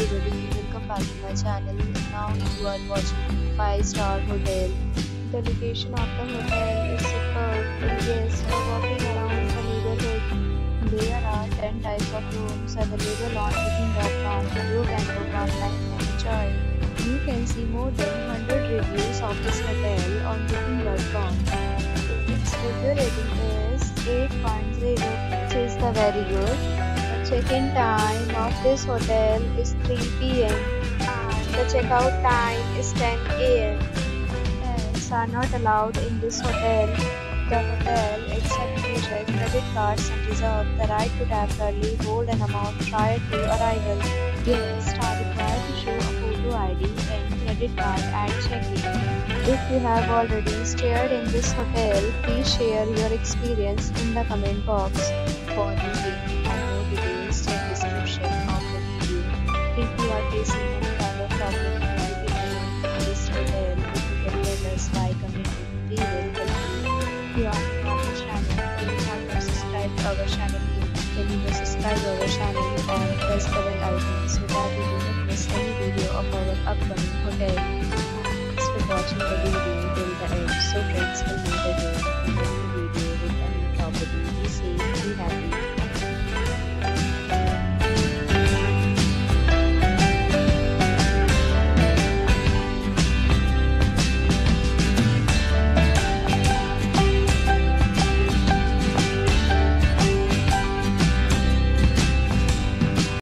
everybody, welcome back to my channel. Now you are watching 5-star hotel. The location of the hotel is superb and guests are walking around the neighborhood. There are 10 types of rooms available on booking.com. You can book online and enjoy. You can see more than 100 reviews of this hotel on booking.com. Its review rating is 8.0, which is the very good. Check-in time of this hotel is 3 p.m. and the check-out time is 10 a.m. Pets are not allowed in this hotel. The hotel accepts major credit cards and reserves the right to temporarily hold an amount prior to arrival. Guests are required to show a photo ID and credit card at check-in. If you have already stayed in this hotel, please share your experience in the comment box. For booking and more details, check description of the video. If you are facing any kind of problem in booking a room in this hotel, you can tell us by commenting. We will help you. If you are new on the channel and you have not subscribed to our channel yet, then you must subscribe to our channel and press the bell icon so that you do not miss any video of our upcoming hotel. Thanks for watching the video till the